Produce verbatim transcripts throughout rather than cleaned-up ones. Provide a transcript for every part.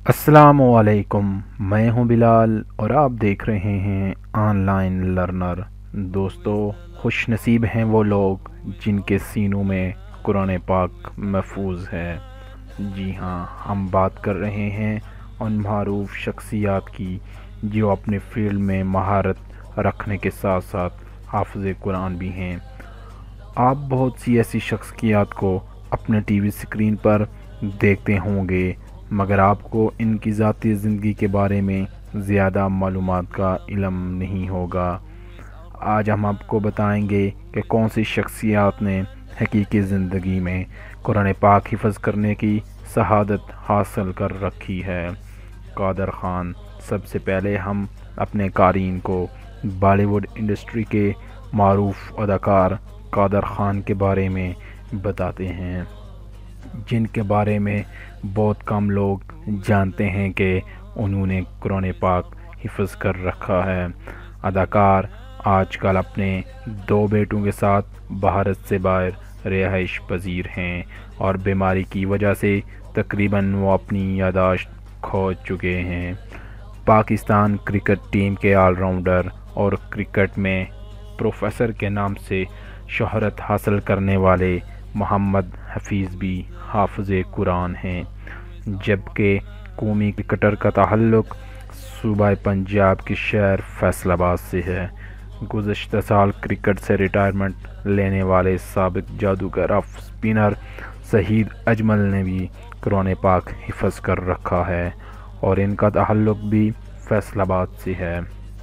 अस्सलामुअलैकुम, मैं हूं बिलाल और आप देख रहे हैं ऑनलाइन लर्नर। दोस्तों, खुश नसीब हैं वो लोग जिनके सीनों में कुरान पाक महफूज है। जी हाँ, हम बात कर रहे हैं उन मारूफ शख्सियात की जो अपने फील्ड में महारत रखने के साथ साथ हाफिज़ कुरान भी हैं। आप बहुत सी ऐसी शख्सियात को अपने टीवी स्क्रीन पर देखते होंगे, मगर आपको इनकी ज़ाती ज़िंदगी के बारे में ज़्यादा मालूमात का इल्म नहीं होगा। आज हम आपको बताएंगे कि कौन सी शख्सियात ने हकीकी ज़िंदगी में कुरान पाक हिफ़्ज़ करने की शहादत हासिल कर रखी है। कादर ख़ान। सबसे पहले हम अपने क़ारीन को बॉलीवुड इंडस्ट्री के मारूफ अदाकार कादर ख़ान के बारे में बताते हैं, जिनके बारे में बहुत कम लोग जानते हैं कि उन्होंने कुरान पाक हिफ़्ज़ कर रखा है। अदाकार आजकल अपने दो बेटों के साथ भारत से बाहर रिहाइश पजीर हैं और बीमारी की वजह से तकरीबन वो अपनी यादाश्त खो चुके हैं। पाकिस्तान क्रिकेट टीम के ऑलराउंडर और क्रिकेट में प्रोफेसर के नाम से शोहरत हासिल करने वाले मोहम्मद हफीज़ भी हाफिज़ कुरान हैं, जबकि कौमी क्रिकेटर का ताल्लुक़ सूबा पंजाब के शहर फैसलाबाद से है। गुज़श्ता साल क्रिकेट से रिटायरमेंट लेने वाले साबिक जादूगर ऑफ स्पिनर शहीद अजमल ने भी कुरान पाक हिफ़्ज़ कर रखा है और इनका ताल्लुक़ भी फैसलाबाद से है।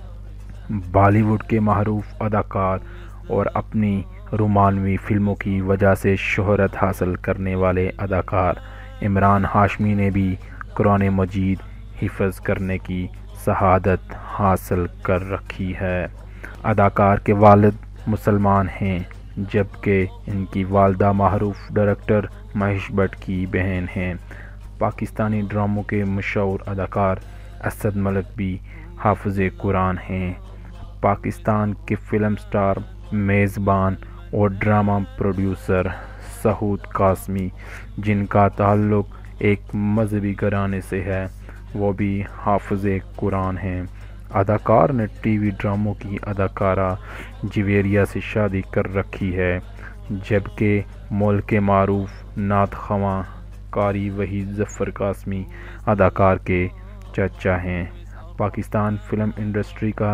बॉलीवुड के मारूफ अदाकार और अपनी रोमानवी फ़िल्मों की वजह से शोहरत हासिल करने वाले अदाकार इमरान हाशमी ने भी कुरान मजीद हिफ़्ज़ करने की शहादत हासिल कर रखी है। अदाकार के वालिद मुसलमान हैं, जबकि इनकी वालदा मारूफ डायरेक्टर महेश भट्ट की बहन हैं। पाकिस्तानी ड्रामों के मशहूर अदाकार असद मलिक भी हाफिज़ कुरान हैं। पाकिस्तान के फ़िल्म स्टार, मेज़बान और ड्रामा प्रोड्यूसर सऊद कासमी, जिनका ताल्लुक़ एक मजहबी घराने से है, वो भी हाफिज़ कुरान हैं। अदाकार ने टीवी ड्रामों की अदाकारा जवेरिया से शादी कर रखी है, जबकि मुल्क के मारूफ नात ख़वां कारी वहीद ज़फ़र कासमी अदाकार के चाचा हैं। पाकिस्तान फ़िल्म इंडस्ट्री का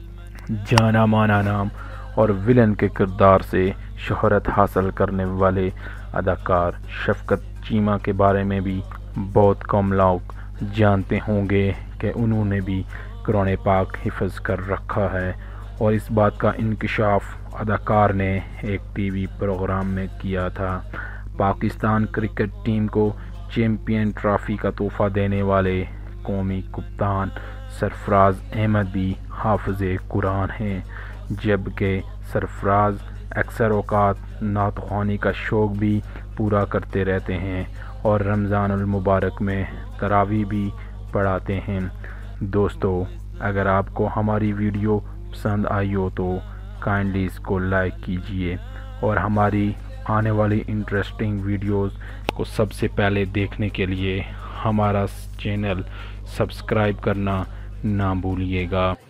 जाना माना नाम और विलन के किरदार से शोहरत हासिल करने वाले अदाकार शफ़क़त चीमा के बारे में भी बहुत कम लोग जानते होंगे कि उन्होंने भी कुरान पाक हिफ़्ज़ कर रखा है, और इस बात का इंकशाफ अदाकार ने एक टीवी प्रोग्राम में किया था। पाकिस्तान क्रिकेट टीम को चैम्पियन ट्रॉफ़ी का तोहफ़ा देने वाले कौमी कप्तान सरफराज अहमद भी हाफिज़ कुरान हैं, जबकि सरफराज अक्सर औक़ात नात ख़्वानी का शौक़ भी पूरा करते रहते हैं और रमज़ानुल मुबारक में तरावी भी पढ़ाते हैं। दोस्तों, अगर आपको हमारी वीडियो पसंद आई हो तो काइंडली इसको लाइक कीजिए और हमारी आने वाली इंटरेस्टिंग वीडियोस को सबसे पहले देखने के लिए हमारा चैनल सब्सक्राइब करना ना भूलिएगा।